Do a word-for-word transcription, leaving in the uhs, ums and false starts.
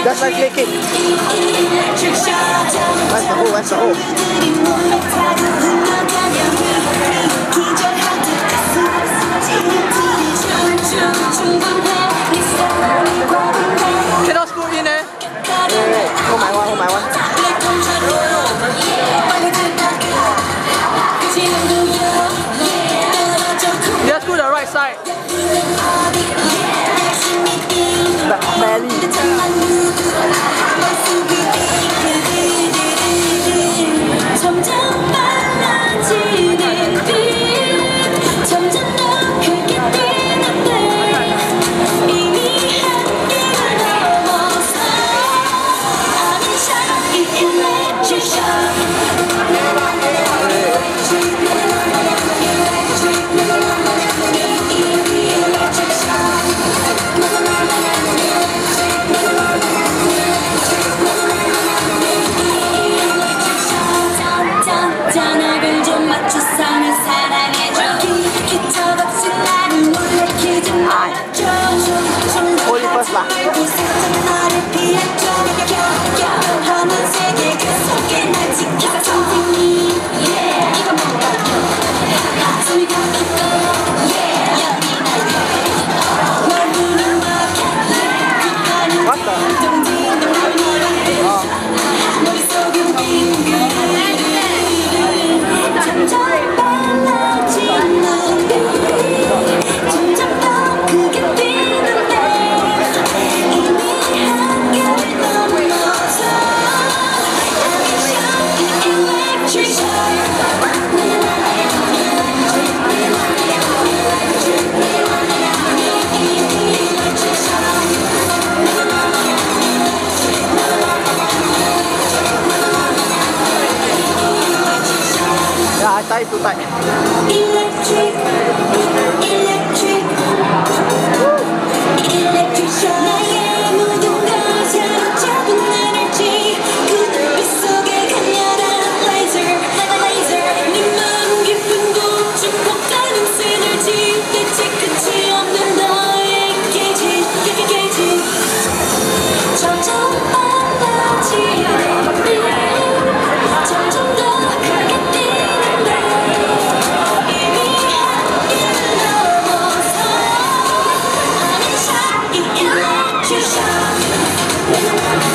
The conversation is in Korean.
That's like making. Where's the hole? Where's the hole? Cannot screw in eh? Wait, wait, wait. Hold my one, hold my one. Just screw the right side. Belly. Holy first lah. What the? Oh. Yeah, I tie too tight. Electric, electric, electric shock. 나의 모든 걸 사로잡은 에너지. 그 눈빛 속에 강렬한 laser, laser. 네 마음 깊은 곳 축복하는 synergy. 대체 끝이 없는 너의 게이지, 게이지. 점점 빨라지는 빛. 점점 더 크게 뛰는데 이미 한계를 넘어서 I'm in shock, electric shock.